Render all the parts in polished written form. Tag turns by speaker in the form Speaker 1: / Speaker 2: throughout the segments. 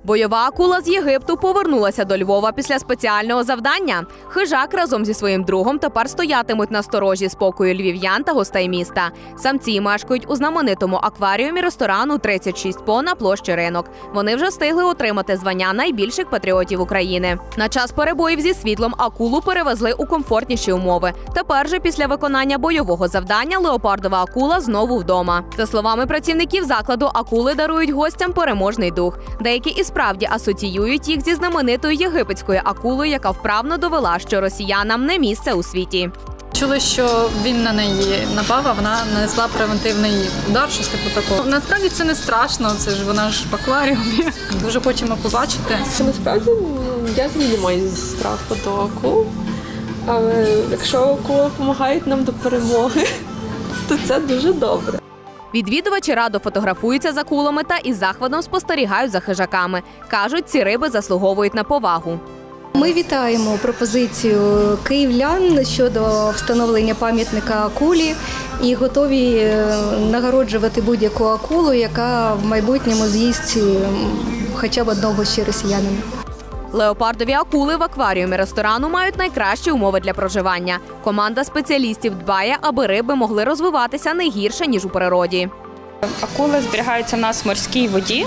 Speaker 1: Бойова акула з Єгипту повернулася до Львова після спеціального завдання. Хижак разом зі своїм другом тепер стоятимуть на сторожі спокою львів'ян та гостей міста. Самці мешкають у знаменитому акваріумі ресторану «36 По» на площі Ринок. Вони вже встигли отримати звання найбільших патріотів України. На час перебоїв зі світлом акулу перевезли у комфортніші умови. Тепер же після виконання бойового завдання леопардова акула знову вдома. За словами працівників закладу, акули дарують гостям переможний дух. Деякі і справді асоціюють їх зі знаменитою єгипетською акулою, яка вправно довела, що росіянам не місце у світі.
Speaker 2: Чули, що він на неї напав, а вона нанесла превентивний удар, щось типу такого. Насправді це не страшно, це ж вона ж в акваріумі. Дуже хочемо побачити.
Speaker 3: Насправді я не маю страху до акул, але якщо акули допомагають нам до перемоги, то це дуже добре.
Speaker 1: Відвідувачі радо фотографуються з акулами та із захватом спостерігають за хижаками. Кажуть, ці риби заслуговують на повагу.
Speaker 4: Ми вітаємо пропозицію київлян щодо встановлення пам'ятника акулі і готові нагороджувати будь-яку акулу, яка в майбутньому з'їсть хоча б одного ще росіянина.
Speaker 1: Леопардові акули в акваріумі ресторану мають найкращі умови для проживання. Команда спеціалістів дбає, аби риби могли розвиватися не гірше, ніж у природі.
Speaker 5: Акули зберігаються в нас в морській воді.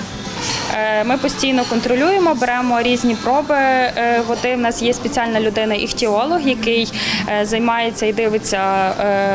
Speaker 5: Ми постійно контролюємо, беремо різні проби води. У нас є спеціальна людина-іхтіолог, який займається і дивиться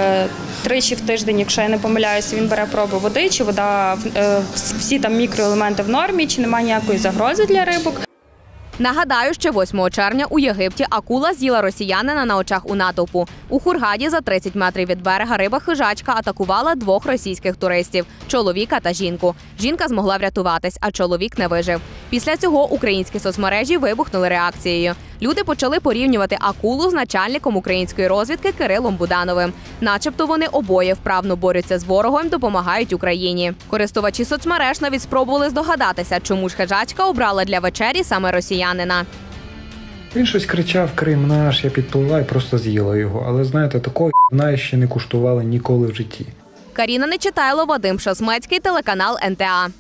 Speaker 5: тричі в тиждень, якщо я не помиляюся, він бере проби води, чи вода, всі там мікроелементи в нормі, чи немає ніякої загрози для рибок.
Speaker 1: Нагадаю, що 8 червня у Єгипті акула з'їла росіянина на очах у натовпу. У Хургаді за 30 метрів від берега риба-хижачка атакувала 2 російських туристів – чоловіка та жінку. Жінка змогла врятуватись, а чоловік не вижив. Після цього українські соцмережі вибухнули реакцією. Люди почали порівнювати акулу з начальником української розвідки Кирилом Будановим. Начебто вони обоє вправно борються з ворогом і допомагають Україні. Користувачі соцмереж навіть спробували здогадатися, чому ж хижачка обрала для вечері саме росіянина.
Speaker 6: Він щось кричав: «Крим наш», я підпливла і просто з'їла його. Але, знаєте, такого ще не куштували ніколи в житті.
Speaker 1: Каріна Нечитайло, Вадим Шасмецький, телеканал НТА.